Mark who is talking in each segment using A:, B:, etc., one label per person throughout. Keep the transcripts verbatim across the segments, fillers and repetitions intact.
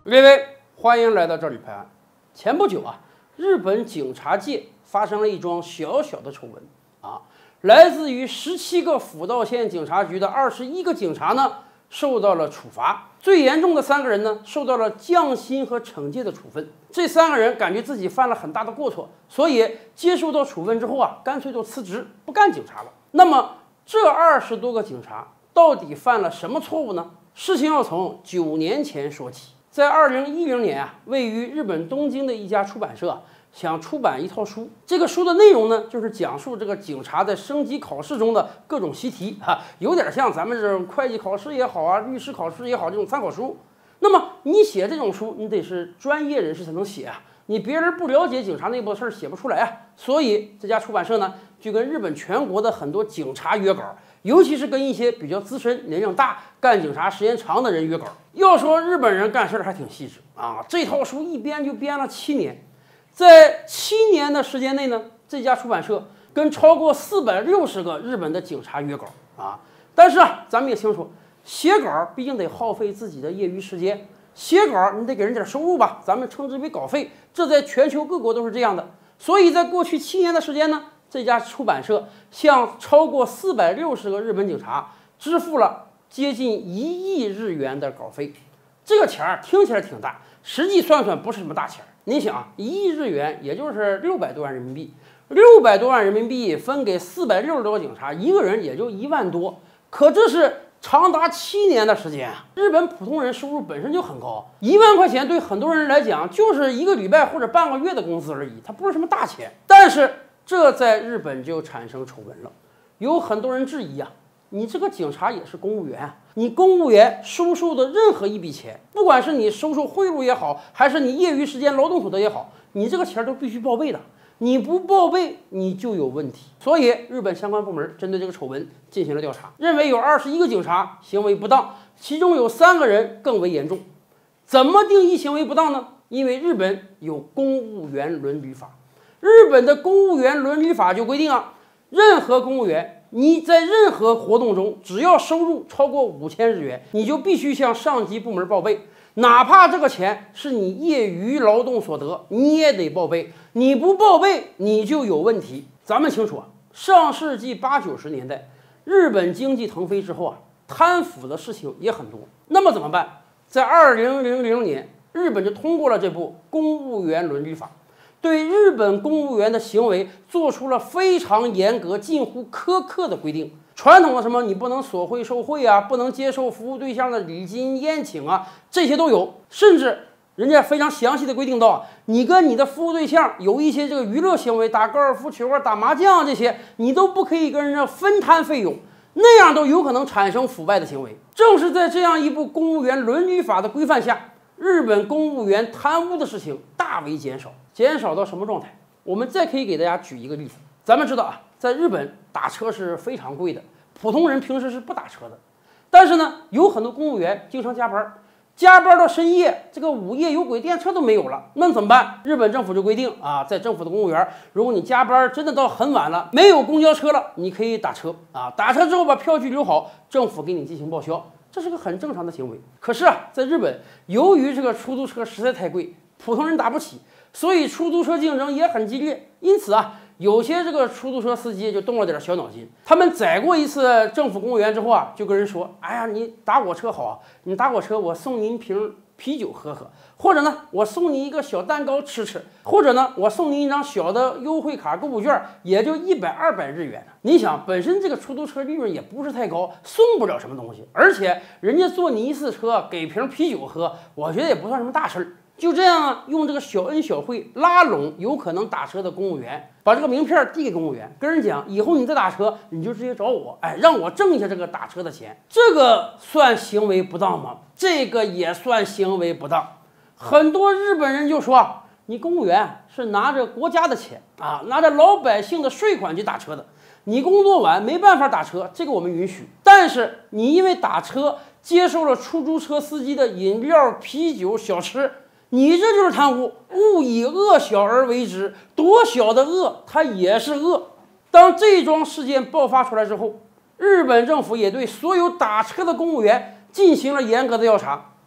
A: 各位，欢迎来到这里拍案。前不久啊，日本警察界发生了一桩小小的丑闻啊，来自于十七个福岛县警察局的二十一个警察呢，受到了处罚。最严重的三个人呢，受到了降薪和惩戒的处分。这三个人感觉自己犯了很大的过错，所以接受到处分之后啊，干脆就辞职，不干警察了。那么这二十多个警察到底犯了什么错误呢？事情要从九年前说起。在二零一零年啊，位于日本东京的一家出版社啊，想出版一套书。这个书的内容呢，就是讲述这个警察在升级考试中的各种习题啊，有点像咱们这种会计考试也好啊，律师考试也好这种参考书。那么你写这种书，你得是专业人士才能写啊，你别人不了解警察内部的事儿写不出来啊。所以这家出版社呢，就跟日本全国的很多警察约稿。尤其是跟一些比较资深、年龄大、干警察时间长的人约稿。要说日本人干事还挺细致啊，这套书一编就编了七年，在七年的时间内呢，这家出版社跟超过四百六十个日本的警察约稿啊。但是啊，咱们也清楚，写稿毕竟得耗费自己的业余时间，写稿你得给人点收入吧，咱们称之为稿费，这在全球各国都是这样的。所以在过去七年的时间呢，这家出版社向超过四百六十个日本警察支付了接近一亿日元的稿费，这个钱儿听起来挺大，实际算算不是什么大钱儿。你想，一亿日元也就是六百多万人民币，六百多万人民币分给四百六十多个警察，一个人也就一万多，可这是长达七年的时间啊！日本普通人收入本身就很高，一万块钱对很多人来讲就是一个礼拜或者半个月的工资而已，它不是什么大钱。但是这在日本就产生丑闻了，有很多人质疑啊，你这个警察也是公务员啊，你公务员收受的任何一笔钱，不管是你收受贿赂也好，还是你业余时间劳动所得也好，你这个钱都必须报备的，你不报备你就有问题。所以日本相关部门针对这个丑闻进行了调查，认为有二十一个警察行为不当，其中有三个人更为严重。怎么定义行为不当呢？因为日本有公务员伦理法。日本的公务员伦理法就规定啊，任何公务员你在任何活动中，只要收入超过五千日元，你就必须向上级部门报备，哪怕这个钱是你业余劳动所得，你也得报备。你不报备，你就有问题。咱们清楚啊，上世纪八九十年代，日本经济腾飞之后啊，贪腐的事情也很多。那么怎么办？在二零零零年，日本就通过了这部公务员伦理法。对日本公务员的行为做出了非常严格、近乎苛刻的规定。传统的什么你不能索贿受贿啊，不能接受服务对象的礼金宴请啊，这些都有。甚至人家非常详细的规定到啊，你跟你的服务对象有一些这个娱乐行为，打高尔夫球啊、打麻将这些，你都不可以跟人家分摊费用，那样都有可能产生腐败的行为。正是在这样一部公务员伦理法的规范下，日本公务员贪污的事情大为减少。减少到什么状态？我们再可以给大家举一个例子。咱们知道啊，在日本打车是非常贵的，普通人平时是不打车的。但是呢，有很多公务员经常加班，加班到深夜，这个午夜有轨电车都没有了，那怎么办？日本政府就规定啊，在政府的公务员，如果你加班真的到很晚了，没有公交车了，你可以打车啊，打车之后把票据留好，政府给你进行报销，这是个很正常的行为。可是啊，在日本，由于这个出租车实在太贵，普通人打不起。所以出租车竞争也很激烈，因此啊，有些这个出租车司机就动了点小脑筋。他们载过一次政府公务员之后啊，就跟人说：“哎呀，你打我车好啊，你打我车，我送您瓶啤酒喝喝，或者呢，我送你一个小蛋糕吃吃，或者呢，我送您一张小的优惠卡购物券，也就一百二百日元呢。你想，本身这个出租车利润也不是太高，送不了什么东西，而且人家坐你一次车给瓶啤酒喝，我觉得也不算什么大事儿。”就这样啊，用这个小恩小惠拉拢有可能打车的公务员，把这个名片递给公务员，跟人讲，以后你再打车，你就直接找我，哎，让我挣一下这个打车的钱。这个算行为不当吗？这个也算行为不当。很多日本人就说，你公务员是拿着国家的钱啊，拿着老百姓的税款去打车的，你工作完没办法打车，这个我们允许。但是你因为打车接受了出租车司机的饮料、啤酒、小吃。你这就是贪污，勿以恶小而为之，多小的恶，它也是恶。当这桩事件爆发出来之后，日本政府也对所有打车的公务员进行了严格的调查。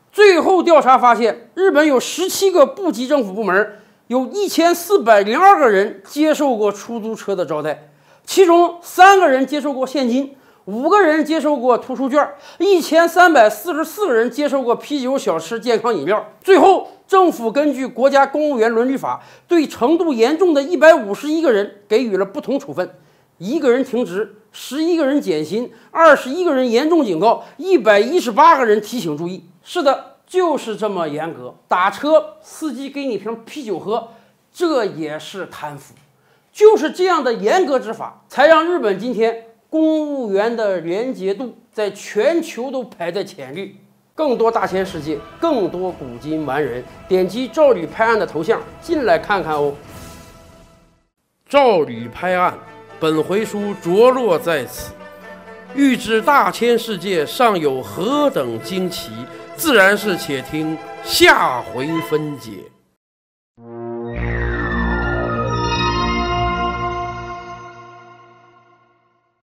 A: 最后调查发现，日本有十七个部级政府部门，有一千四百零二个人接受过出租车的招待，其中三个人接受过现金，五个人接受过图书券，一千三百四十四个人接受过啤酒、小吃、健康饮料。最后，政府根据国家公务员伦理法，对程度严重的一百五十一个人给予了不同处分：一个人停职，十一个人减薪，二十一个人严重警告，一百一十八个人提醒注意。是的，就是这么严格。打车，司机给你瓶啤酒喝，这也是贪腐。就是这样的严格执法，才让日本今天公务员的廉洁度在全球都排在前列。更多大千世界，更多古今完人，点击赵吕拍案的头像进来看看哦。赵吕拍案，本回书着落在此。欲知大千世界尚有何等惊奇，自然是且听下回分解。